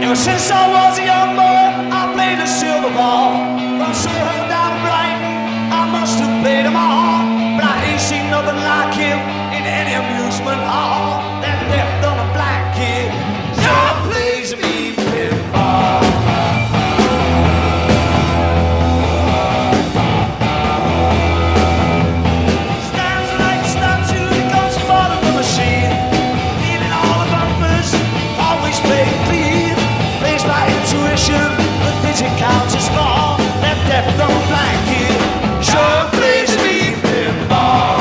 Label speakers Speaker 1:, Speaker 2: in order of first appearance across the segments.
Speaker 1: Ever since I was a young boy, I played the silver ball. From Soho down to Brighton, I must have played them all. But I ain't seen nothing like him in any amusement hall. That deaf, dumb, and blind kid sure plays a mean pinball. Stands like a statue, he comes part of the machine. Leaning all the bumpers, always playing clean. Plays by intuition, the digit counts is small. That deaf, dumb, and blind kid sure plays a mean pinball.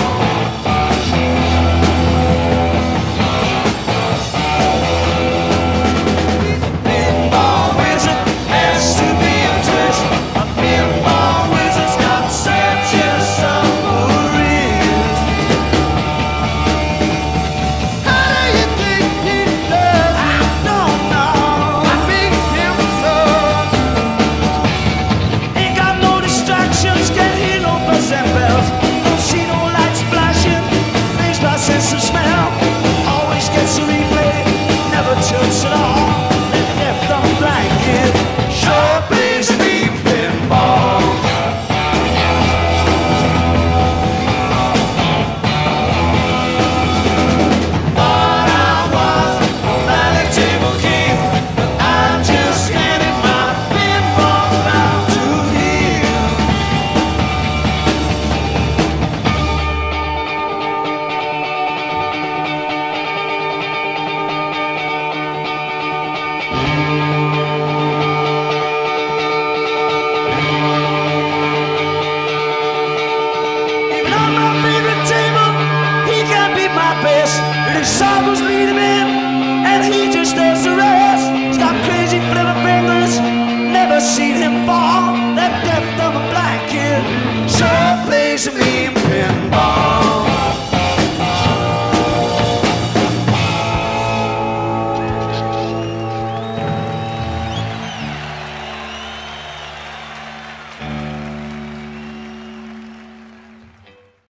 Speaker 1: His son was leading him, and he just does the rest. He's got crazy flipping fingers, never seen him fall. That deaf, dumb, and blind kid sure plays to me.